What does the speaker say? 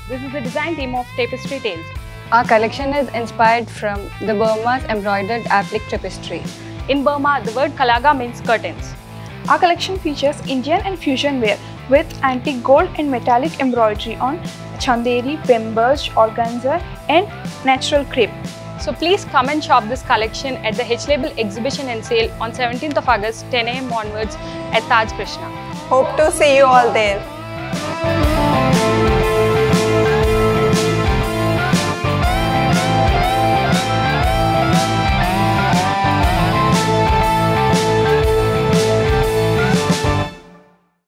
This is the design team of Tapestry Tales. Our collection is inspired from the Burma's embroidered applique tapestry. In Burma, the word Kalaga means curtains. Our collection features Indian and fusion wear with antique gold and metallic embroidery on chandeli, pembers, organza and natural crepe. So please come and shop this collection at the TheHlabel Exhibition and Sale on 17th of August, 10 AM onwards at Taj Krishna. Hope to see you all there.